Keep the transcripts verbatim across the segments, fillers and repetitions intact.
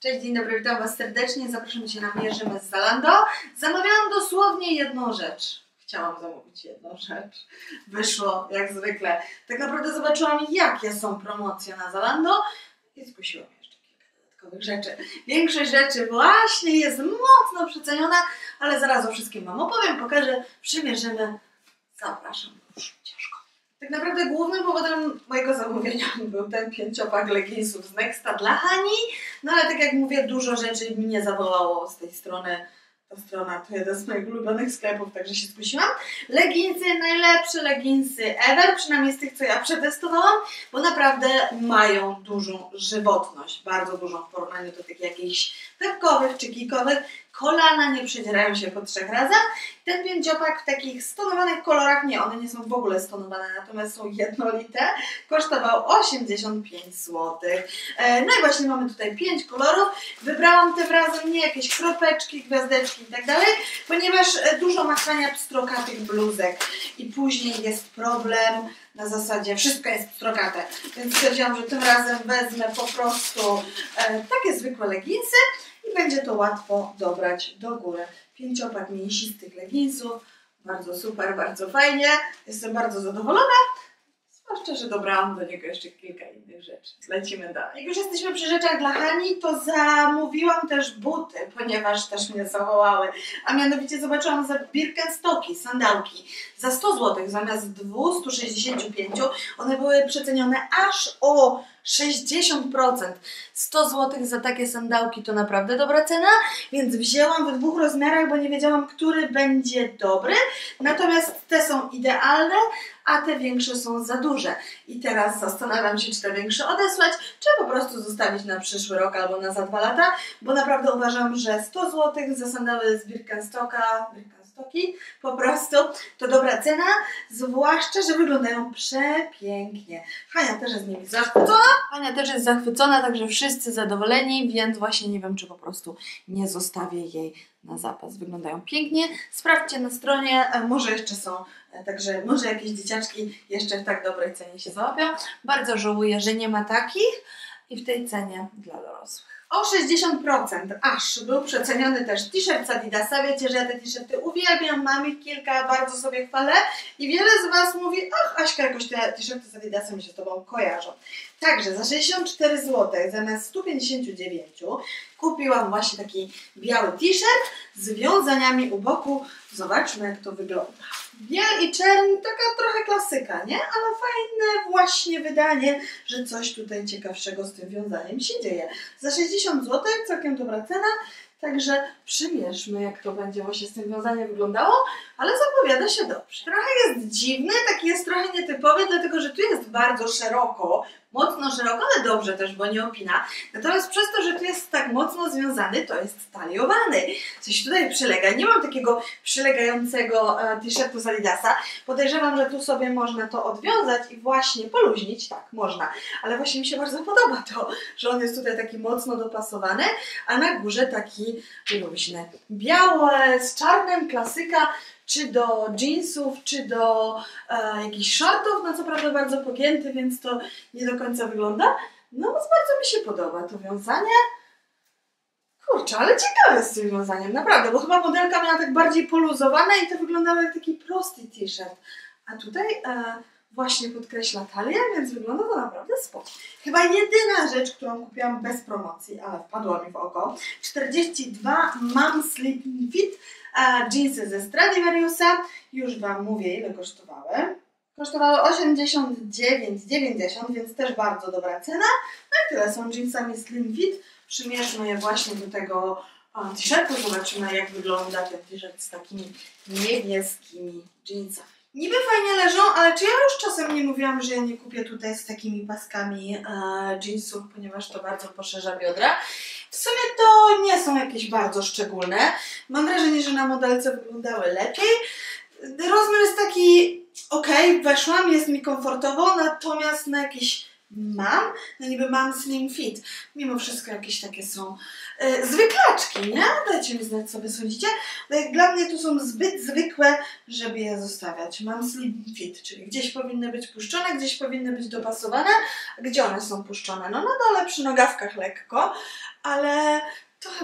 Cześć, dzień dobry, witam Was serdecznie. Zapraszam Cię na Mierzymy z Zalando. Zamawiałam dosłownie jedną rzecz. Chciałam zamówić jedną rzecz. Wyszło jak zwykle. Tak naprawdę zobaczyłam, jakie są promocje na Zalando i zgłosiłam jeszcze kilka dodatkowych rzeczy. Większość rzeczy właśnie jest mocno przeceniona, ale zaraz o wszystkim Wam opowiem, pokażę, przymierzymy. Zapraszam, już ciężko. Tak naprawdę głównym powodem mojego zamówienia był ten pięciopak leginsów z Nexta dla Hani, no ale tak jak mówię, dużo rzeczy mnie zawołało z tej strony. Ta strona to jeden z moich ulubionych sklepów, także się zgłosiłam. Leginsy, najlepsze leginsy ever, przynajmniej z tych, co ja przetestowałam, bo naprawdę mają dużą żywotność, bardzo dużą w porównaniu do tych jakichś pepkowych czy kikowych. Kolana nie przedzierają się po trzech razach. Ten pięciopak w takich stonowanych kolorach, nie, one nie są w ogóle stonowane, natomiast są jednolite, kosztował osiemdziesiąt pięć złotych. No i właśnie mamy tutaj pięć kolorów. Wybrałam tym razem nie jakieś kropeczki, gwiazdeczki i tak dalej, ponieważ dużo machania pstrokatych bluzek i później jest problem na zasadzie wszystko jest pstrokate, więc stwierdziłam, że tym razem wezmę po prostu takie zwykłe leginsy i będzie to łatwo dobrać do góry. Pięciopak mięsistych leginsów, bardzo super, bardzo fajnie, jestem bardzo zadowolona, zwłaszcza, że dobrałam do niego jeszcze kilka innych rzeczy. Lecimy dalej. Jak już jesteśmy przy rzeczach dla Hani, to zamówiłam też buty, ponieważ też mnie zawołały, a mianowicie zobaczyłam za Birkenstocki, sandałki, za sto złotych zamiast dwieście sześćdziesiąt pięć, one były przecenione aż o sześćdziesiąt procent. sto złotych za takie sandałki to naprawdę dobra cena, więc wzięłam w dwóch rozmiarach, bo nie wiedziałam, który będzie dobry. Natomiast te są idealne, a te większe są za duże. I teraz zastanawiam się, czy te większe odesłać, czy po prostu zostawić na przyszły rok albo na za dwa lata, bo naprawdę uważam, że sto złotych za sandały z Birkenstocka, Birkenstocki, po prostu to dobra cena, zwłaszcza, że wyglądają przepięknie. Hania też jest z nimi zachwycona. Hania też jest zachwycona, także wszyscy zadowoleni, więc właśnie nie wiem, czy po prostu nie zostawię jej na zapas. Wyglądają pięknie. Sprawdźcie na stronie, może jeszcze są, także może jakieś dzieciaczki jeszcze w tak dobrej cenie się załapią. Bardzo żałuję, że nie ma takich i w tej cenie dla dorosłych. O sześćdziesiąt procent aż był przeceniony też t-shirt z Adidasa. Wiecie, że ja te t-shirty uwielbiam, mam ich kilka, bardzo sobie chwalę i wiele z Was mówi, ach Aśka, jakoś te t-shirty z Adidasa mi się z Tobą kojarzą. Także za sześćdziesiąt cztery złote zamiast stu pięćdziesięciu dziewięciu kupiłam właśnie taki biały t-shirt z wiązaniami u boku. Zobaczmy, jak to wygląda. Biel i czerń, taka trochę klasyka, nie? Ale fajne właśnie wydanie, że coś tutaj ciekawszego z tym wiązaniem się dzieje. Za sześćdziesiąt złotych całkiem dobra cena, także przymierzmy, jak to będzie właśnie z tym wiązaniem wyglądało, ale zapowiada się dobrze. Trochę jest dziwny, taki jest trochę nietypowy, dlatego że tu jest bardzo szeroko, mocno szeroko, ale dobrze też, bo nie opina. Natomiast przez to, że tu jest tak mocno związany, to jest taliowany. Coś tutaj przylega. Nie mam takiego przylegającego t-shirtu z Adidasa. Podejrzewam, że tu sobie można to odwiązać i właśnie poluźnić. Tak, można. Ale właśnie mi się bardzo podoba to, że on jest tutaj taki mocno dopasowany, a na górze taki luźny. Białe z czarnym, klasyka, czy do jeansów, czy do e, jakichś shortów, no co prawda bardzo pogięty, więc to nie do końca wygląda. No bardzo mi się podoba to wiązanie. Kurczę, ale ciekawe z tym wiązaniem, naprawdę, bo chyba modelka miała tak bardziej poluzowane i to wyglądało jak taki prosty t-shirt. A tutaj e, właśnie podkreśla talię, więc wygląda to naprawdę spoko. Chyba jedyna rzecz, którą kupiłam bez promocji, ale wpadła mi w oko, czterdzieści dwa Mom Slim Fit. A jeansy ze Stradivariusa, już Wam mówię, ile kosztowały. Kosztowały osiemdziesiąt dziewięć dziewięćdziesiąt, więc też bardzo dobra cena. No i tyle, są jeansami Slim Fit. Przymierzmy je właśnie do tego t-shirtu, zobaczymy, jak wygląda ten t-shirt z takimi niebieskimi jeansami. Niby fajnie leżą, ale czy ja już czasem nie mówiłam, że ja nie kupię tutaj z takimi paskami e, jeansów, ponieważ to bardzo poszerza biodra. W sumie to nie są jakieś bardzo szczególne. Mam wrażenie, że na modelce wyglądały lepiej. Rozmiar jest taki ok, weszłam, jest mi komfortowo, natomiast na jakieś mam, no niby mam Slim Fit. Mimo wszystko jakieś takie są yy, zwyklaczki, nie? Dajcie mi znać, co wy sądzicie. No jak dla mnie tu są zbyt zwykłe, żeby je zostawiać. Mam Slim Fit, czyli gdzieś powinny być puszczone, gdzieś powinny być dopasowane. Gdzie one są puszczone? No na dole przy nogawkach lekko, ale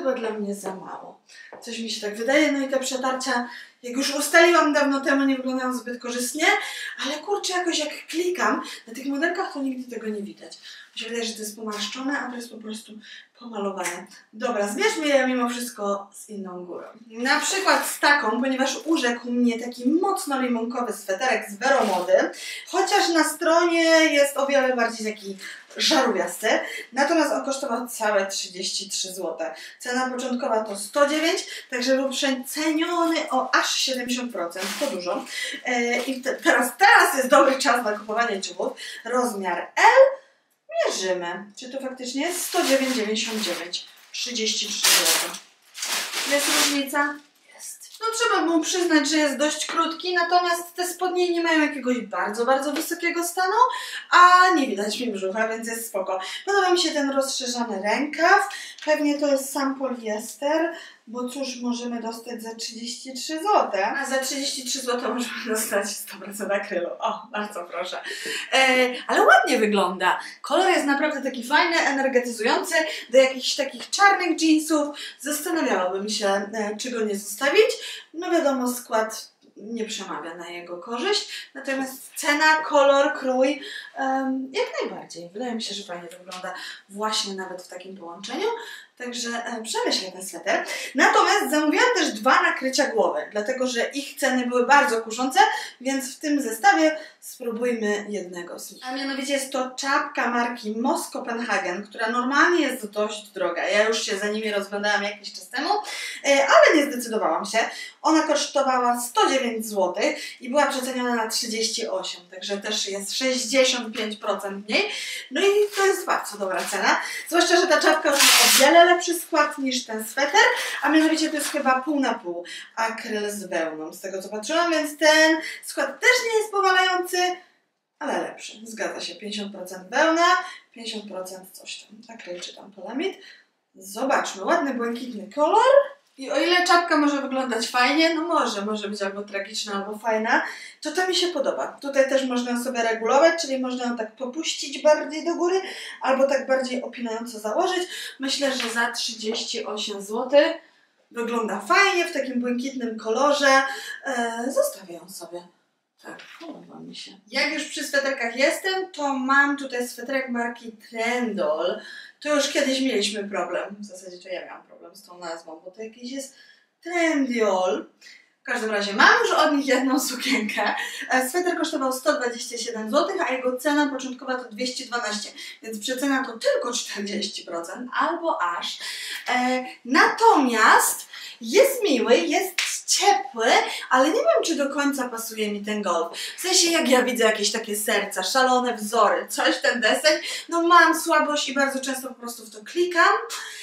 chyba dla mnie za mało. Coś mi się tak wydaje, no i te przetarcia, jak już ustaliłam dawno temu, nie wyglądają zbyt korzystnie, ale kurczę, jakoś jak klikam na tych modelkach, to nigdy tego nie widać. Mi się wydaje, że to jest pomarszczone, a to jest po prostu pomalowane. Dobra, zmierzmy je mimo wszystko z inną górą. Na przykład z taką, ponieważ urzekł mnie taki mocno limonkowy sweterek z Vero Mody, chociaż na stronie jest o wiele bardziej taki żarówiasty, natomiast on kosztował całe trzydzieści trzy złote. Cena początkowa to sto dziewięć, także był przeceniony o aż siedemdziesiąt procent, to dużo. Yy, I te, teraz, teraz jest dobry czas na kupowanie ciuchów. Rozmiar L. Mierzymy, czy to faktycznie jest sto dziewięć dziewięćdziesiąt dziewięć, trzydzieści trzy złote. Jest różnica? Jest. No trzeba mu przyznać, że jest dość krótki, natomiast te spodnie nie mają jakiegoś bardzo, bardzo wysokiego stanu, a nie widać mi brzucha, więc jest spoko. Podoba mi się ten rozszerzany rękaw, pewnie to jest sam poliester, bo cóż możemy dostać za trzydzieści trzy złote? A za trzydzieści trzy złote możemy dostać sto procent akrylu. O, bardzo proszę. E, ale ładnie wygląda. Kolor jest naprawdę taki fajny, energetyzujący. Do jakichś takich czarnych jeansów zastanawiałabym się, e, czy go nie zostawić. No wiadomo, skład nie przemawia na jego korzyść. Natomiast cena, kolor, krój um, jak najbardziej. Wydaje mi się, że fajnie wygląda właśnie nawet w takim połączeniu. Także e, przemyślę ten sweter. Natomiast zamówiłam też dwa nakrycia głowy, dlatego że ich ceny były bardzo kuszące, więc w tym zestawie spróbujmy jednego z nich. A mianowicie jest to czapka marki Moss Copenhagen, która normalnie jest dość droga. Ja już się za nimi rozglądałam jakiś czas temu, e, ale nie zdecydowałam się. Ona kosztowała sto dziewięć złotych i była przeceniona na trzydzieści osiem, także też jest sześćdziesiąt pięć procent mniej. No i to jest bardzo dobra cena, zwłaszcza, że ta czapka już ma o wiele lepszy skład niż ten sweter, a mianowicie to jest chyba pół na pół akryl z wełną, z tego co patrzyłam, więc ten skład też nie jest powalający, ale lepszy. Zgadza się, pięćdziesiąt procent wełna, pięćdziesiąt procent coś tam, akryl czy tam polamid. Zobaczmy, ładny błękitny kolor. I o ile czapka może wyglądać fajnie, no może, może być albo tragiczna, albo fajna, to to mi się podoba. Tutaj też można ją sobie regulować, czyli można ją tak popuścić bardziej do góry, albo tak bardziej opinająco założyć. Myślę, że za trzydzieści osiem złotych wygląda fajnie, w takim błękitnym kolorze. Eee, zostawię ją sobie. Tak, podoba mi się. Jak już przy sweterkach jestem, to mam tutaj sweterek marki Trendol. To już kiedyś mieliśmy problem, w zasadzie to ja miałam problem z tą nazwą, bo to jakiś jest Trendiol. W każdym razie mam już od nich jedną sukienkę. Sweter kosztował sto dwadzieścia siedem złotych, a jego cena początkowa to dwieście dwanaście, więc przecena to tylko czterdzieści procent albo aż. E, natomiast jest miły, jest ciepły, ale nie wiem, czy do końca pasuje mi ten golf. W sensie, jak ja widzę jakieś takie serca, szalone wzory, coś ten deseń, no mam słabość i bardzo często po prostu w to klikam,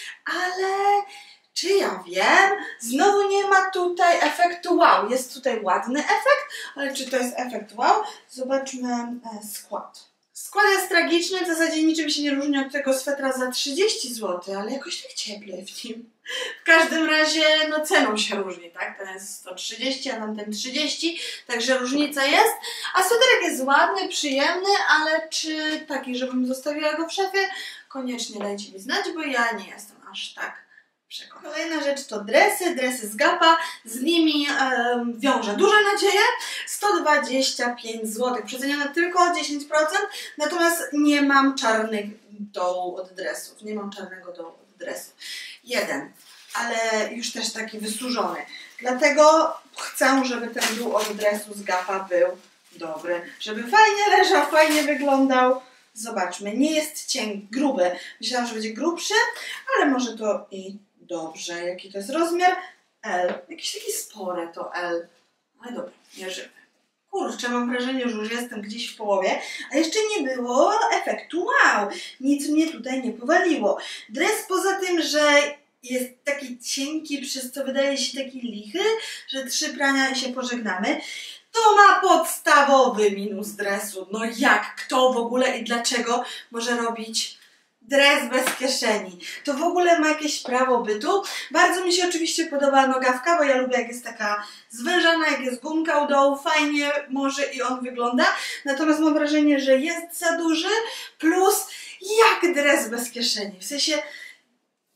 ale czy ja wiem? Znowu nie ma tutaj efektu wow. Jest tutaj ładny efekt, ale czy to jest efekt wow? Zobaczmy e, skład. Skład jest tragiczny, w zasadzie niczym się nie różni od tego swetra za trzydzieści złotych, ale jakoś tak cieplej w nim. W każdym razie, no ceną się różni, tak? Ten jest sto trzydzieści, a tamten trzydzieści, także różnica jest. A sweterek jest ładny, przyjemny, ale czy taki, żebym zostawiła go w szafie? Koniecznie dajcie mi znać, bo ja nie jestem aż tak przekonana. Kolejna rzecz to dresy, dresy z Gapa, z nimi um, wiążę duże nadzieje. sto dwadzieścia pięć złotych, przecenione tylko o dziesięć procent, natomiast nie mam czarnych dołu od dresów, nie mam czarnego dołu od dresów. Jeden, ale już też taki wysłużony. Dlatego chcę, żeby ten dół od dresu z Gapa był dobry. Żeby fajnie leżał, fajnie wyglądał. Zobaczmy, nie jest cień gruby. Myślałam, że będzie grubszy, ale może to i dobrze. Jaki to jest rozmiar? L. Jakiś taki spory to L. Ale dobra, mierzymy. Kurczę, mam wrażenie, że już jestem gdzieś w połowie, a jeszcze nie było efektu wow. Nic mnie tutaj nie powaliło. Dres poza tym, że jest taki cienki, przez co wydaje się taki lichy, że trzy prania i się pożegnamy, to ma podstawowy minus dresu. No jak, kto w ogóle i dlaczego może robić dres bez kieszeni? To w ogóle ma jakieś prawo bytu. Bardzo mi się oczywiście podoba nogawka, bo ja lubię, jak jest taka zwężana, jak jest gumka u dołu, fajnie może i on wygląda. Natomiast mam wrażenie, że jest za duży, plus jak dres bez kieszeni. W sensie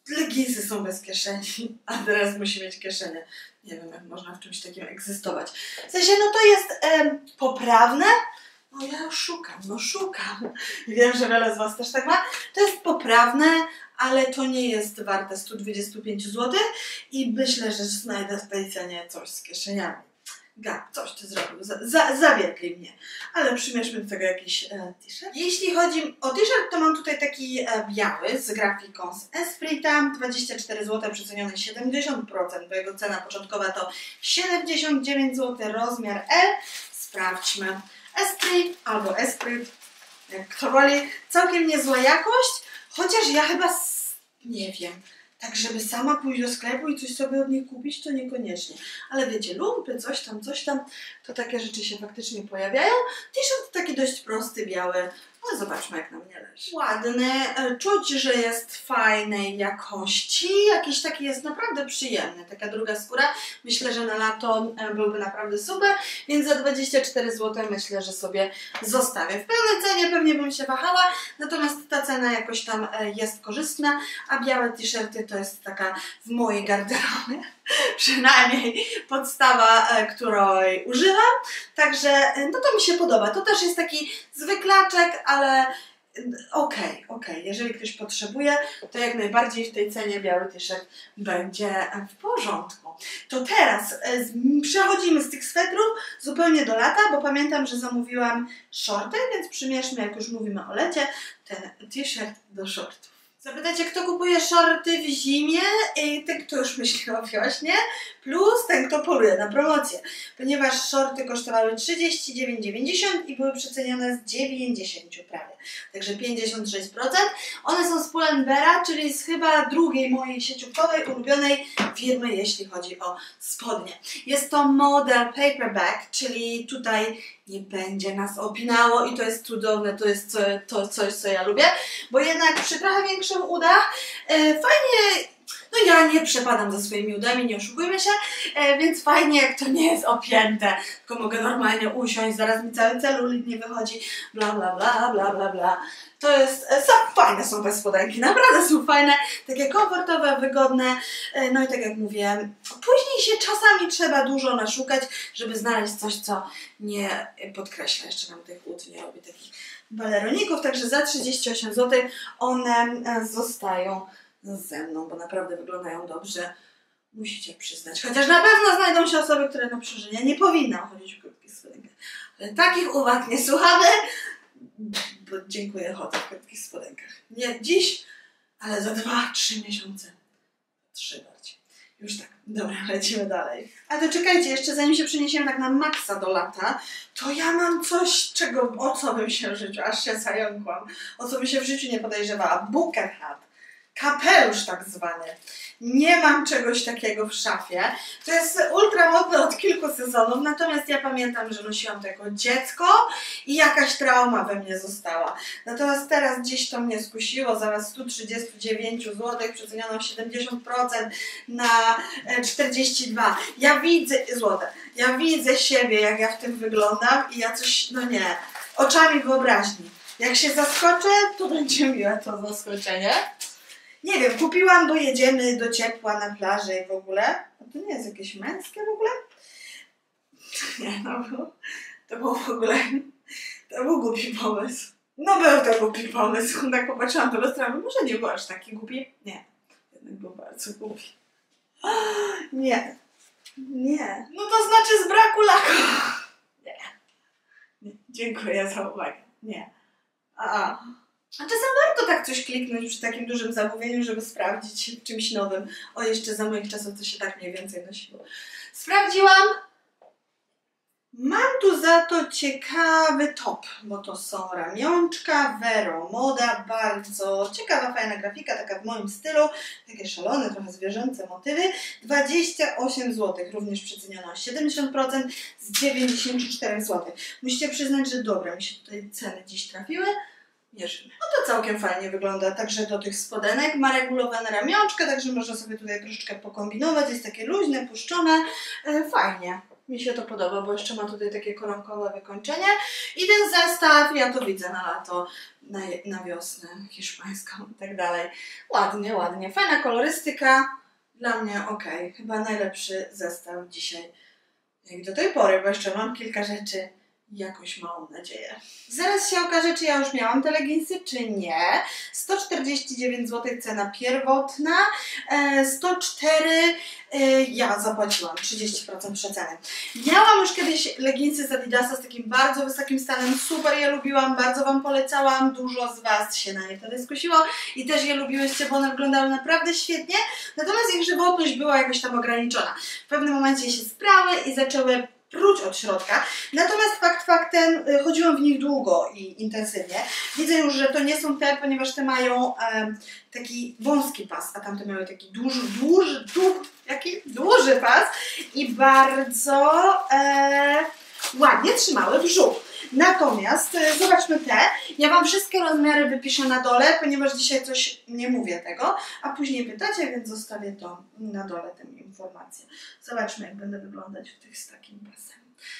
leginsy są bez kieszeni, a teraz musi mieć kieszenie. Nie wiem, jak można w czymś takim egzystować. W sensie, no to jest e, poprawne. No ja już szukam, no szukam. Wiem, że wiele z Was też tak ma. To jest poprawne, ale to nie jest warte sto dwadzieścia pięć złotych i myślę, że znajdę w tej cenie coś z kieszeniami. Gap, coś ty zrobił, za, za, zawiedli mnie. Ale przymierzmy do tego jakiś e, t-shirt. Jeśli chodzi o t-shirt, to mam tutaj taki e, biały z grafiką z Esprita, dwadzieścia cztery złote, przeceniony siedemdziesiąt procent, bo jego cena początkowa to siedemdziesiąt dziewięć złotych, rozmiar L. Sprawdźmy. Esprit albo Esprit, jak kto woli, całkiem niezła jakość, chociaż ja chyba, nie wiem, tak żeby sama pójść do sklepu i coś sobie od niej kupić, to niekoniecznie. Ale wiecie, lumpy, coś tam, coś tam, to takie rzeczy się faktycznie pojawiają. T-shirt taki dość prosty, biały, ale zobaczmy, jak na mnie leży. Ładny, czuć, że jest fajnej jakości, jakiś taki jest naprawdę przyjemny. Taka druga skóra, myślę, że na lato byłby naprawdę super, więc za dwadzieścia cztery złote myślę, że sobie zostawię. W pełnej cenie pewnie bym się wahała, natomiast ta cena jakoś tam jest korzystna, a białe t-shirty to jest taka w mojej garderobie przynajmniej podstawa, której używam, także no to mi się podoba. To też jest taki zwyklaczek, ale okej, okay, okej, okay. Jeżeli ktoś potrzebuje, to jak najbardziej w tej cenie biały t-shirt będzie w porządku. To teraz przechodzimy z tych swetrów zupełnie do lata, bo pamiętam, że zamówiłam shorty, więc przymierzmy, jak już mówimy o lecie, ten t-shirt do shortów. Zapytacie, kto kupuje shorty w zimie i ten, kto już myśli o wiośnie, plus ten, kto poluje na promocję. Ponieważ shorty kosztowały trzydzieści dziewięć dziewięćdziesiąt i były przecenione z dziewięćdziesiąt prawie. Także pięćdziesiąt sześć procent. One są z Pull&Beara, czyli z chyba drugiej mojej sieciówkowej, ulubionej firmy, jeśli chodzi o spodnie. Jest to model paperback, czyli tutaj nie będzie nas opinało i to jest cudowne, to jest co, to coś, co ja lubię, bo jednak przy trochę większym udach e, fajnie, no ja nie przepadam za swoimi udami, nie oszukujmy się, e, więc fajnie, jak to nie jest opięte, tylko mogę normalnie usiąść, zaraz mi cały celulit nie wychodzi, bla bla bla bla bla bla. To jest, e, są, fajne są te spodenki, naprawdę są fajne, takie komfortowe, wygodne, e, no i tak jak mówiłem, później się czasami trzeba dużo naszukać, żeby znaleźć coś, co nie podkreśla, jeszcze nam tych ud nie robi takich baleroników, także za trzydzieści osiem złotych one zostają ze mną, bo naprawdę wyglądają dobrze, musicie przyznać. Chociaż na pewno znajdą się osoby, które na przeżycia nie powinny chodzić w krótkich spodenkach. Ale takich uwag nie słuchamy, bo dziękuję, chodzę w krótkich spodenkach. Nie dziś, ale za dwa, trzy miesiące. Trzy bardziej. Już tak. Dobra, lecimy dalej. A to czekajcie, jeszcze zanim się przeniesiemy tak na maksa do lata, to ja mam coś, czego, o co bym się w życiu, aż się zająkłam, o co bym się w życiu nie podejrzewała. Bucket hat. Kapelusz tak zwany. Nie mam czegoś takiego w szafie. To jest ultra modne od kilku sezonów, natomiast ja pamiętam, że nosiłam to jako dziecko i jakaś trauma we mnie została. Natomiast teraz gdzieś to mnie skusiło, zamiast stu trzydziestu dziewięciu złotych przeceniono siedemdziesiąt procent na czterdzieści dwa. Ja widzę, złote, ja widzę siebie, jak ja w tym wyglądam i ja coś, no nie, oczami wyobraźni. Jak się zaskoczę, to będzie miłe to zaskoczenie. Nie wiem, kupiłam, bo jedziemy do ciepła na plażę i w ogóle. A to nie jest jakieś męskie w ogóle? Nie, no to był w ogóle, to był głupi pomysł. No był to głupi pomysł. Tak popatrzyłam do lustra, może nie był aż taki głupi. Nie, jednak był bardzo głupi. Nie, nie. No to znaczy z braku laku. Nie. Nie. Dziękuję za uwagę. Nie. A. A czasem warto tak coś kliknąć przy takim dużym zamówieniu, żeby sprawdzić czymś nowym. O, jeszcze za moich czasów to się tak mniej więcej nosiło. Sprawdziłam. Mam tu za to ciekawy top, bo to są ramionczka, Vero Moda, bardzo ciekawa, fajna grafika, taka w moim stylu, takie szalone, trochę zwierzęce motywy, dwadzieścia osiem złotych, również przeceniono o siedemdziesiąt procent z dziewięćdziesięciu czterech złotych. Musicie przyznać, że dobra, mi się tutaj ceny dziś trafiły. Mierzymy. No to całkiem fajnie wygląda, także do tych spodenek ma regulowane ramionczka, także można sobie tutaj troszeczkę pokombinować, jest takie luźne, puszczone, yy, fajnie. Mi się to podoba, bo jeszcze ma tutaj takie koronkowe wykończenie. I ten zestaw, ja to widzę na lato, na, na wiosnę hiszpańską i tak dalej. Ładnie, ładnie. Fajna kolorystyka. Dla mnie ok. Chyba najlepszy zestaw dzisiaj, jak do tej pory, bo jeszcze mam kilka rzeczy. Jakoś mam nadzieję. Zaraz się okaże, czy ja już miałam te leginsy, czy nie. sto czterdzieści dziewięć złotych cena pierwotna, sto cztery ja zapłaciłam trzydzieści procent przeceny. Miałam już kiedyś leginsy z Adidasa z takim bardzo wysokim stanem, super je lubiłam, bardzo Wam polecałam, dużo z Was się na nie wtedy skusiło i też je lubiłyście, bo one wyglądały naprawdę świetnie, natomiast ich żywotność była jakoś tam ograniczona. W pewnym momencie się sprały i zaczęły pruć od środka. Natomiast fakt faktem chodziłam w nich długo i intensywnie. Widzę już, że to nie są te, ponieważ te mają e, taki wąski pas, a tamte miały taki duży, duży, duży, jaki duży pas i bardzo e, ładnie trzymały brzuch. Natomiast e, zobaczmy te. Ja Wam wszystkie rozmiary wypiszę na dole, ponieważ dzisiaj coś nie mówię tego, a później pytacie, więc zostawię to na dole, tę informację. Zobaczmy, jak będę wyglądać w tych z takim pasem.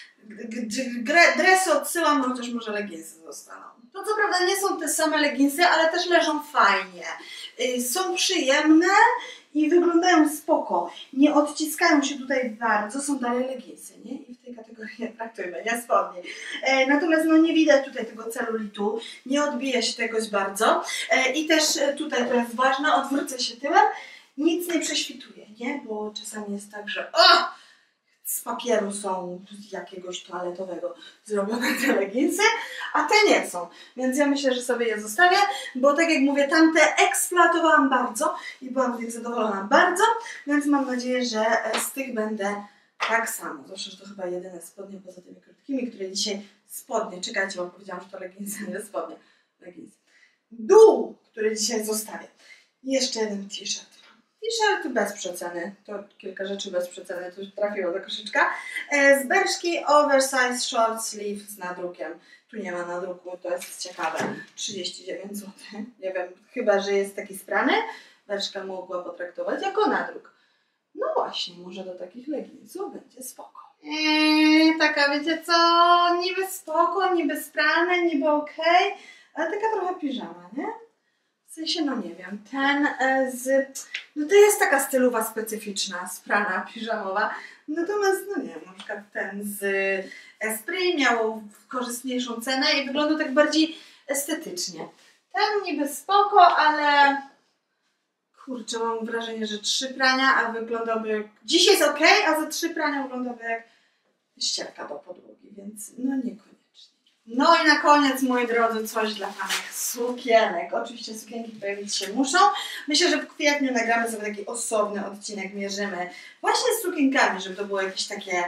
Dresy odsyłam, chociaż może leginsy zostaną. To co prawda nie są te same leginsy, ale też leżą fajnie. Są przyjemne i wyglądają spoko. Nie odciskają się tutaj bardzo, są dalej leginsy, nie? I w tej kategorii traktujmy, nie spodnie. E, natomiast no nie widać tutaj tego celulitu, nie odbija się tegoś bardzo. E, I też tutaj to jest ważne, odwrócę się tyłem, nic nie prześwituje, nie? Bo czasami jest tak, że o! Z papieru są z jakiegoś toaletowego zrobione te leginsy, a te nie są. Więc ja myślę, że sobie je zostawię, bo tak jak mówię, tamte eksploatowałam bardzo i byłam z nich zadowolona bardzo, więc mam nadzieję, że z tych będę tak samo. Zresztą, że to chyba jedyne spodnie poza tymi krótkimi, które dzisiaj spodnie, czekajcie, bo powiedziałam, że to leginsy, nie spodnie. Leginsy. Dół, który dzisiaj zostawię. I jeszcze jeden t-shirt. T-shirt bez przeceny, to kilka rzeczy bez przeceny, to już trafiło do koszyczka. Z Bershki Oversize Short Sleeve z nadrukiem. Tu nie ma nadruku, to jest ciekawe. trzydzieści dziewięć złotych. Nie wiem, chyba że jest taki sprany. Bershka mogła potraktować jako nadruk. No właśnie, może do takich leginsów będzie spoko. Eee, taka wiecie co, niby spoko, niby sprane, niby okej, okay, ale taka trochę piżama, nie? W sensie, no nie wiem, ten z... No to jest taka stylowa specyficzna, sprana, piżamowa. Natomiast, no nie wiem, na przykład ten z Esprit miał korzystniejszą cenę i wyglądał tak bardziej estetycznie. Ten niby spoko, ale... Kurczę, mam wrażenie, że trzy prania, a wyglądałby... Dziś jest ok, a za trzy prania wyglądałby jak ścierka do podłogi, więc no niekoniecznie. No i na koniec, moi drodzy, coś dla panych sukienek. Oczywiście sukienki pojawić się muszą. Myślę, że w kwietniu nagramy sobie taki osobny odcinek, mierzymy właśnie z sukienkami, żeby to było jakieś takie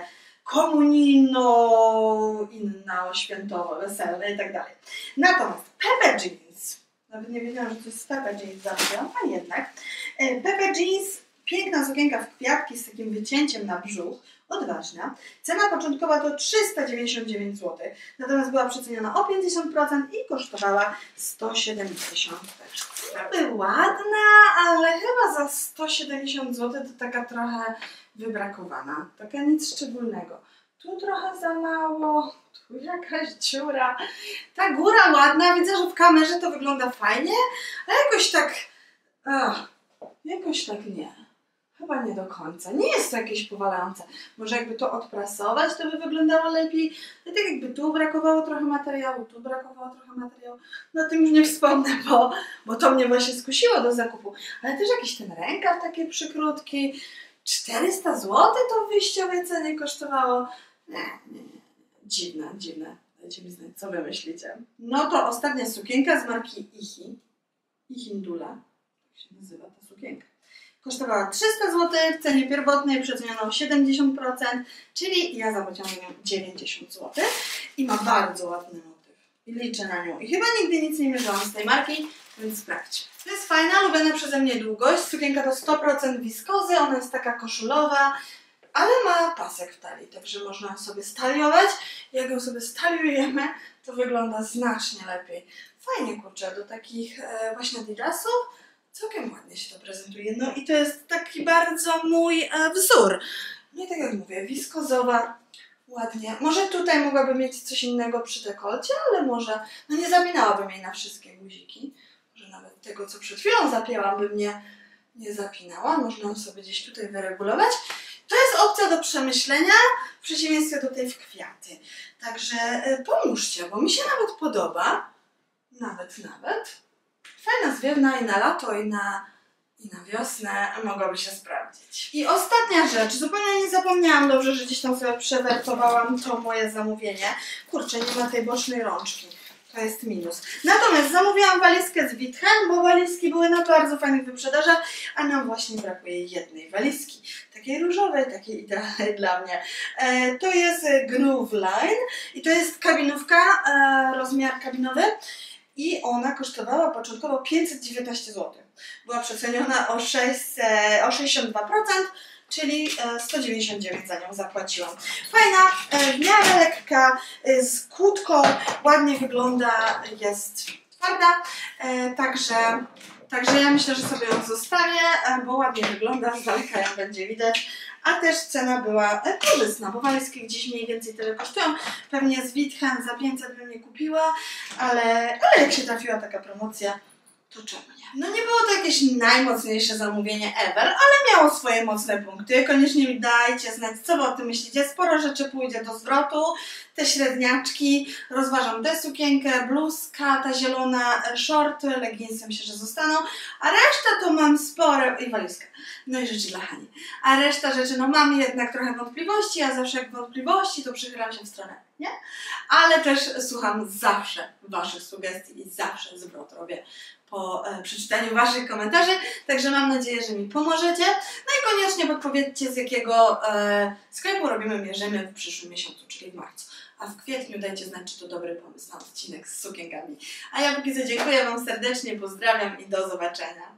komunijno, inno, świętowo, weselne i tak dalej. Natomiast Pepper Jeans, nawet nie wiedziałam, że to jest Pepper Jeans zawsze, a jednak. Pepper Jeans, piękna sukienka w kwiatki z takim wycięciem na brzuch. Odważna. Cena początkowa to trzysta dziewięćdziesiąt dziewięć złotych, natomiast była przeceniona o pięćdziesiąt procent i kosztowała sto siedemdziesiąt. Także ładna, ale chyba za sto siedemdziesiąt złotych to taka trochę wybrakowana. Taka nic szczególnego. Tu trochę za mało, tu jakaś dziura. Ta góra ładna, widzę, że w kamerze to wygląda fajnie, a jakoś tak... Ach, jakoś tak nie. Chyba nie do końca. Nie jest to jakieś powalające. Może jakby to odprasować, to by wyglądało lepiej. No tak jakby tu brakowało trochę materiału, tu brakowało trochę materiału. No o tym już nie wspomnę, bo, bo to mnie właśnie skusiło do zakupu. Ale też jakiś ten rękaw taki przykrótki. czterysta złotych to w wyjściowej cenie kosztowało. Nie, nie, nie. Dziwne, dziwne. Dajcie mi znać, co wy myślicie. No to ostatnia sukienka z marki Ichi. Ichindula. Tak się nazywa ta sukienka. Kosztowała trzysta złotych, w cenie pierwotnej przeceniono o siedemdziesiąt procent, czyli ja zapłaciłam na nią dziewięćdziesiąt złotych i ma bardzo ładny motyw. I liczę na nią. I chyba nigdy nic nie mierzyłam z tej marki, więc sprawdź. To jest fajna, lubiana przeze mnie długość. Sukienka to sto procent wiskozy, ona jest taka koszulowa, ale ma pasek w talii, także można ją sobie staliować. Jak ją sobie staliujemy, to wygląda znacznie lepiej. Fajnie, kurczę, do takich e, właśnie adidasów. Całkiem ładnie się to prezentuje. No i to jest taki bardzo mój e, wzór. No i tak jak mówię, wiskozowa, ładnie. Może tutaj mogłabym mieć coś innego przy dekolcie, ale może, no nie zapinałabym jej na wszystkie guziki. Może nawet tego, co przed chwilą zapięłam, bym nie, nie zapinała. Można ją sobie gdzieś tutaj wyregulować. To jest opcja do przemyślenia, w przeciwieństwie do tej w kwiaty. Także y, pomóżcie, bo mi się nawet podoba. Nawet, nawet. Fajna, zwiewna i na lato, i na, i na wiosnę mogłaby się sprawdzić. I ostatnia rzecz, zupełnie nie zapomniałam, dobrze, że gdzieś tam sobie przewertowałam to moje zamówienie. Kurczę, nie ma tej bocznej rączki. To jest minus. Natomiast zamówiłam walizkę z Witchen, bo walizki były na bardzo fajnych wyprzedażach, a nam właśnie brakuje jednej walizki. Takiej różowej, takiej idealnej dla mnie. E, to jest Groove Line i to jest kabinówka, e, rozmiar kabinowy i ona kosztowała początkowo pięćset dziewiętnaście złotych. Była przeceniona o, sześćset, o sześćdziesiąt dwa procent. Czyli sto dziewięćdziesiąt dziewięć za nią zapłaciłam. Fajna, w miarę lekka, z kłódką, ładnie wygląda, jest twarda, także, także ja myślę, że sobie ją zostawię, bo ładnie wygląda, z daleka ją będzie widać, a też cena była korzystna, bo walizki gdzieś mniej więcej tyle kosztują. Pewnie z Witchen za pięćset bym nie kupiła, ale, ale jak się trafiła taka promocja, to czemu nie? No nie było to jakieś najmocniejsze zamówienie ever, ale miało swoje mocne punkty. Koniecznie mi dajcie znać, co wy o tym myślicie. Sporo rzeczy pójdzie do zwrotu. Te średniaczki, rozważam tę sukienkę, bluzka, ta zielona, shorty, leginsy myślę, że zostaną. A reszta to mam spore... i walizkę. No i rzeczy dla Hani. A reszta rzeczy, no mam jednak trochę wątpliwości, a zawsze jak wątpliwości, to przychylam się w stronę, nie? Ale też słucham zawsze waszych sugestii i zawsze zwrot robię po e, przeczytaniu waszych komentarzy, także mam nadzieję, że mi pomożecie. No i koniecznie podpowiedzcie, z jakiego e, sklepu robimy Mierzymy w przyszłym miesiącu, czyli w marcu. A w kwietniu dajcie znać, czy to dobry pomysł na odcinek z sukienkami. A ja póki co dziękuję wam serdecznie, pozdrawiam i do zobaczenia.